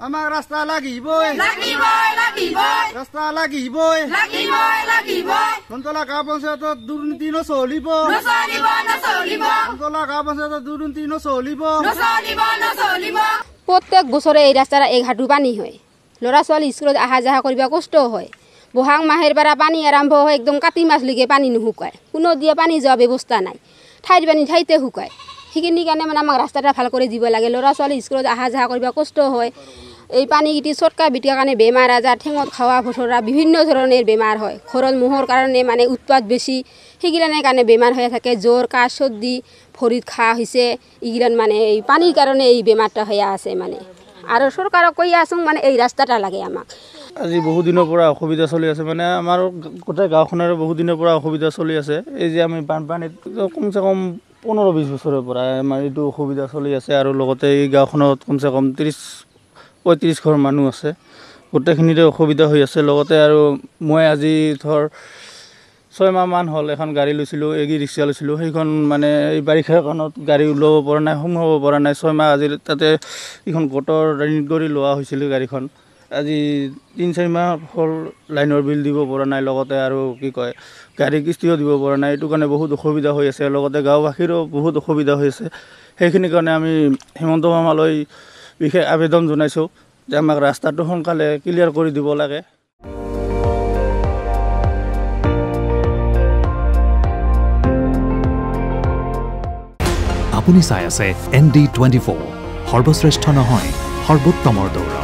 আমাক ৰাস্তা লাগিবই ৰাস্তা লাগিবই মন্তলা গাঁও পঞ্চায়তত দুৰ্নীতি নচলিব মন্তলা গাঁও পঞ্চায়তত দুৰ্নীতি নচলিব প্ৰত্যেক বছৰে এই ৰাস্তাৰ এঘাটু পানী হয় ল'ৰা ছোৱালী স্কুলত অহা যাহা কৰিব কষ্ট হয় বহাগ মাহেৰ পৰা পানী আৰম্ভ হয় একদম কাতি মাছলৈকে পানী নুশুকায় কোনো দিয়ে পানী যোৱা ব্যৱস্থা নাই ঠাইৰ পানী ঠাইতে শুকায় সেইখিনি কাৰণে মানে আমাক ৰাস্তাটা ভাল কৰি দিব লাগে ল'ৰা ছোৱালী স্কুলত অহা যাহা কৰিব কষ্ট হয় এই পানীকেইটি চটকা বিটকাৰ কাৰণে বেমাৰ আজাৰ ঠেঙত খাৱা ফঠৰা বিভিন্ন ধৰণৰ বেমাৰ হয় ঘৰত মহৰ কাৰণে মানে উৎপাত বেছি সেইগিলানৰ কাৰণে বেমাৰ হৈ থাকে জ্বৰ কাহ চৰ্দি ভৰিত ঘাঁ হৈছে এইগিলান মানে এই পানীৰ কাৰণে এই বেমাৰটা হৈ আছে মানে আৰু চৰকাৰক কৈ আছোঁ মানে এই ৰাস্তাটা লাগে আমাক আজি বহু দিনৰ পৰা অসুবিধা চলি আছে মানে আমাৰ গোটেই গাঁওখনৰ বহু দিনৰ পৰা অসুবিধা চলি আছে এই যে আমি বানপানীত কমচে কম 15-20 বছৰৰ পৰা আমাৰ এইটো অসুবিধা চলি আছে আৰু লগতে এই গাঁওখনত কমচে কম 30-35 ঘৰ মানুহ আছে গোটেইখিনিতে অসুবিধা হৈ আছে লগতে আৰু মই আজি ধৰ 6 মাহমান হ'ল এখন গাড়ী লৈছিলোঁ ই ৰিক্সা লৈছিলোঁ সেইখন মানে এই বাৰিষাৰ কাৰণত গাড়ী ওলাব পৰা নাই সোমাব পৰা নাই 6 মাহ আজি তাতে এইখন গোটৰ ঋণ কৰি লোৱা হৈছিল গাড়ীখন আজি 3-4 মাহ হ'ল লাইনৰ বিল দিব পৰা নাই লগতে আৰু কি কয় গাড়ী কিস্তিও দিব পৰা নাই এইটো কাৰণে বহুত অসুবিধা হৈ আছে লগতে গাঁওবাসীৰো বহুত অসুবিধা হৈ আছে সেইখিনি কাৰণে আমি হিমন্ত মামালৈ বিশেষ আবেদন জনাইছোঁ যে আমাক ৰাস্তাটো সোনকালে ক্লিয়াৰ কৰি দিব লাগে আপুনি চাই আছে ND24 সৰ্বশ্ৰেষ্ঠ নহয় সৰ্বোত্তমৰ দৌৰা